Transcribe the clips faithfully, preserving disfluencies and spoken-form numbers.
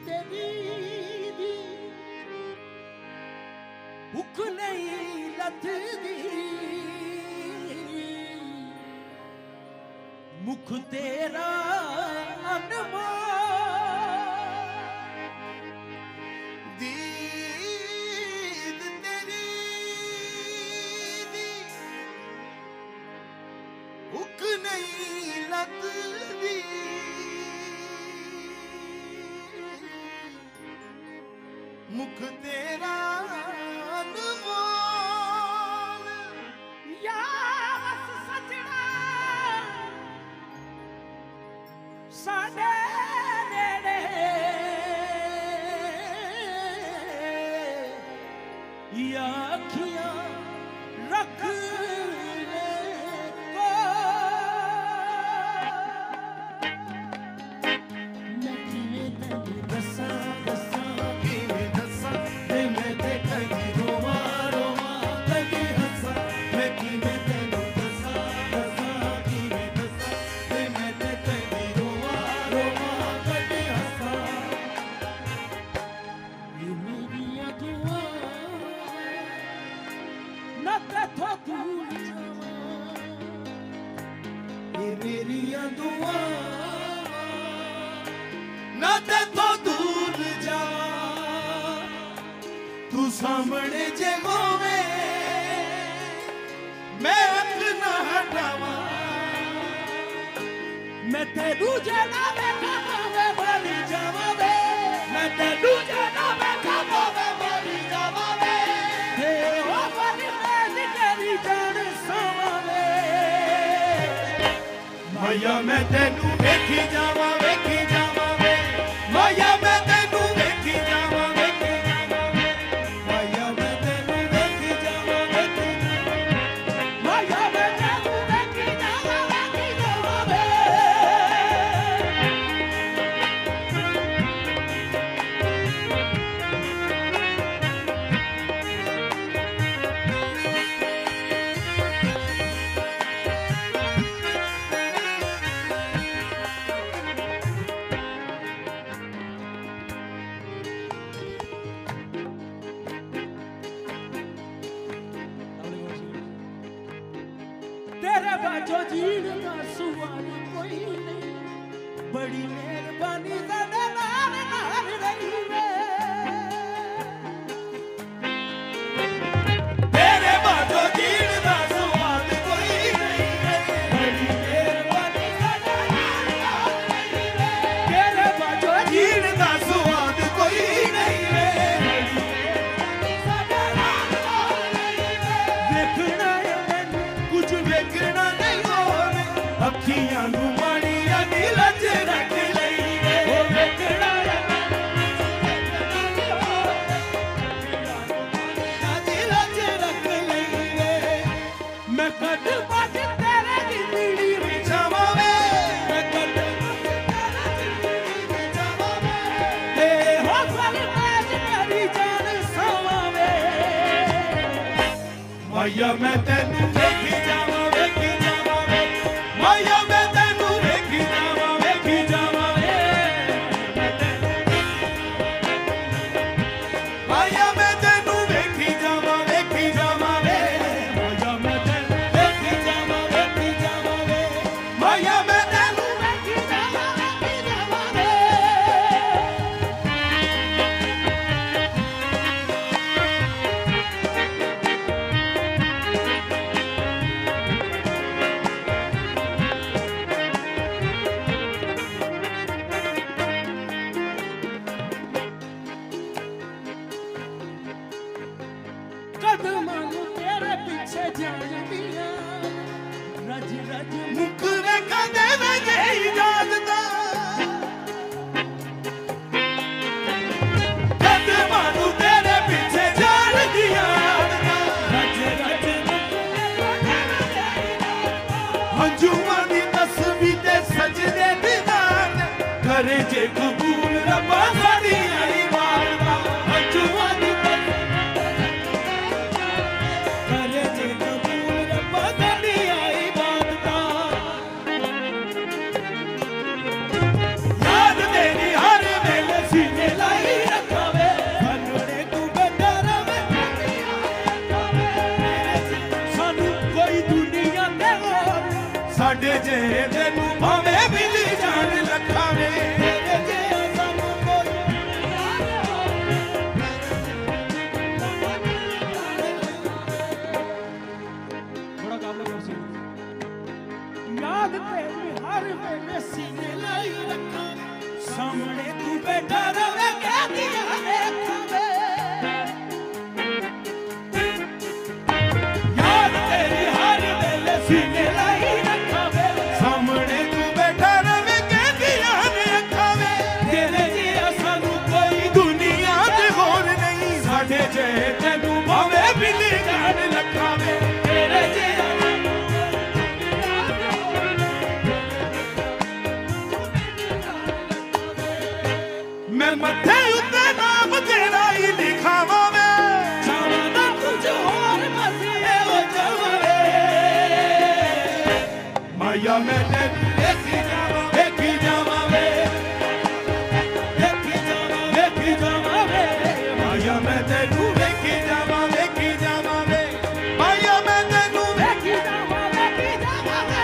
तेरी दी भुख नहीं लथदी मुख तेरा अनमोल दीद तेरी दी भुख नहीं लथदी मुख तेरा अनमोल या बस सजना साडे नेड़े या अखियां रख ले को मैं किवें तैनूं दस्सां दस्सां किवें दस्सां ते मैं ते कदी रोवां रोवां कदी हंसां मैं किवें तैनूं दस्सां दस्सां किवें दस्सां ते मैं ते कदी रोवां रोवां कदी हंसां ये मेरियां दुआं ना तेथों दूर जावां ये मेरियां दुआं ना तेथों दूर जावां तू सामने जे होवे मैं अख ना हटावां मैं तेनू जे ना वेखां भावें मरी जावां वे मैं तेनू जे ना वेखां भावें मरी जावां वे ते ओ बनी मैं तेरी जान सावां वे माया मैं तेनू वेखी जावां वेखी जावां वे माया मैं तेनू वेखी जावां वेखी जावां वे माया मैं तेनू वेखी जावां वेखी जावां माया मैं तेनू वेखी जावां वेखी जावां वे तेरे बाजो जीण दा सुवाल कोई नहीं बड़ी मेहरबानी साडे नाल नाल रही वे तेरे बाजो जीण दा सुवाल कोई नहीं बड़ी मेहरबानी साडे नाल नाल रही वे तेरे बाजो जीण दा सुवाल कोई नहीं वे साडे नाल नाल रही वे देखना है मैनू कुछ वेखना नहीं होवे अखियां नू माड़ियां दी लज रख लई वे ओ वेखना है दी लज रख लई वे मैं कद बज तेरे जिंदड़ी विच जावां वे मैं कद बज तेरे जिंदड़ी विच जावां वे ते हो सारी मैच मेरी जान सावां वे माया मैं तेनू वेखी जावां वेखी जावां वे माया मैं तेनू वेखी जावां वेखी जावां वे माया मैं तेनू वेखी जावां वेखी जावां वे माया मैं तेनू वेखी जावां वेखी जावां वे माया मैं तेनू वेखी जावां वेखी जावां वे कदमां नू तेरे पीछे जांदियां रज रज मुख वेखां दे वे गई जागदा कदमां नू तेरे पीछे जांदियां रज रज मुख वेखां दे वे गई जागदा हंझुआं दी तस्वीर ते सजदे दीदार करे जे कबूल रब्बा साडी आई मारदा हंझुआं दी करे जे कबूल रब्बा साडी आई मारदा याद तेरी हर वेले सीने ला सामने तू बैठा रहे कहदियां ने अखां वे याद तेरी हर वेले सीने लाई रखा वे सामने तू बैठा रहे कहदियां ने अखां वे तेरे जिहा सानू कोई दुनिया ते होर नहीं साडे जे तैनू भावे बिल्ली जान लखा वे तेरे जिहा मैं मथे उत्ते नाम तेरा ही लिखावा वे जावा ना कुछ और मसीहे हो जावा वे माया मैं तेरी देखी जावा देखी जावा वे देखी जावा देखी जावा वे माया मैं तेनू देखी जावा देखी जावा वे माया मैं तेनू देखी जावा देखी जावा वे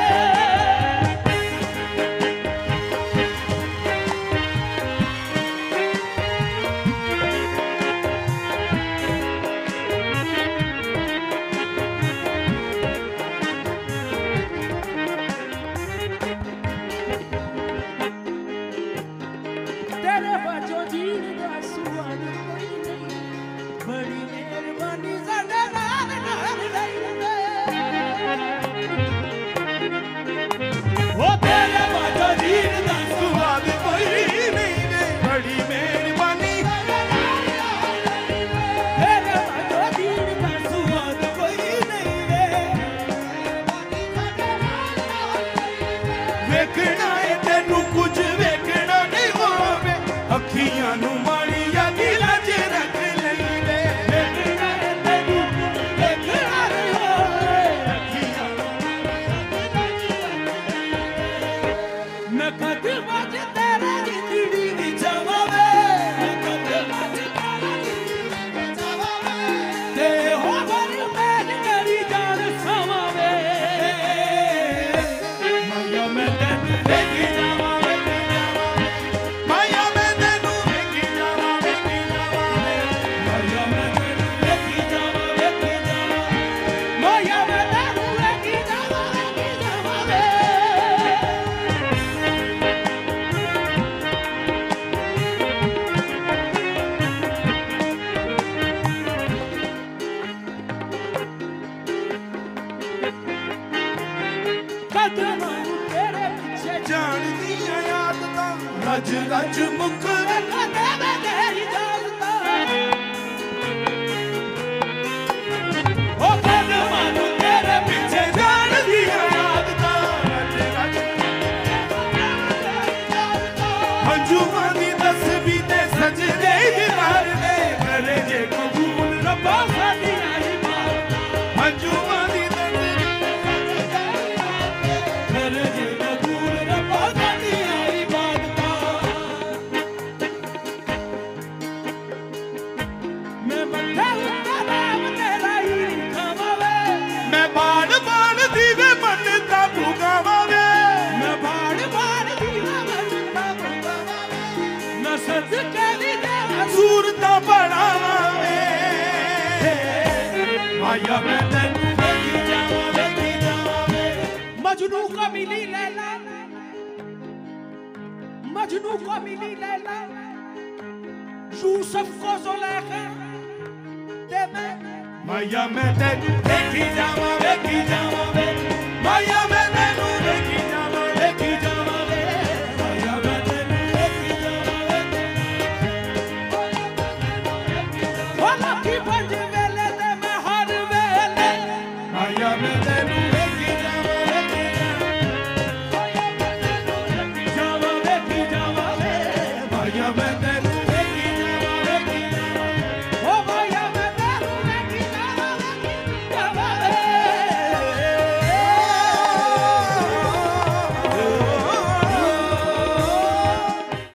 तेरे बचो जीण दा सुवाद कोई नहीं बड़ी मेहरबानी साडे नाल नाल रही ओ तेरे बचो जीण दा सुवाद कोई नहीं ने बड़ी मेहरबानी तेरे बचो जीण दा सुवाद कोई नहीं ने वेखना है तेनू कुछ वेखना नहीं होवे अखियां नू माड़िया दिलां च रख लईंदे वेखना है तेनू वेखना नहीं होवे अखियां नू मैं कद वज तेरे जिंदड़ी विच आवे मैं कद वज तेरे जिंदड़ी विच आवे ते होवर मैं तेरी जान सवावे माया मैं तेनू देखी जावा देखी जावा माया मैं तेनू देखी जावा देखी जावा माया मैं तेनू देखी जावा देखी जावा माया मैं तेनू देखी जावा देखी जावा वे कदमां नू तेरे पिछे जान दियां आदतां रज रज मुख कदे वे तेरी जालतां ओ कदमां नू तेरे पिछे जान दियां आदतां रज रज हंजुआं दी तस्बीह ते सजदे दीदार दे करे जे कबूल रब्बा साडी इबादत हंजुआं दी करे जे कबूल रब्बा साडी इबादत मैं मथे उत्ते नाम तेरा ही लिखावा वे मैं बाण बाण दीवे मन्नतां पुगावा वे मैं बाण बाण दीवे मन्नतां पुगावा वे मैं सदके दी देवां सूरतां पढ़ावा वे माया मैं तेनू देखी जावा देखी जावा वे मजनू को मिली लैला मजनू को मिली लैला यूसुफ को ज़ुलेखा ते मैं माया मैं तेनू देखी जावा देखी जावा वे माया मैं तेनू